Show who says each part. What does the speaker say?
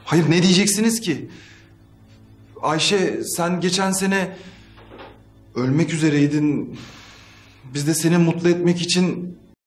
Speaker 1: Hayır, ne diyeceksiniz ki? Ayşe, sen geçen sene ölmek üzereydin. Biz de seni mutlu etmek için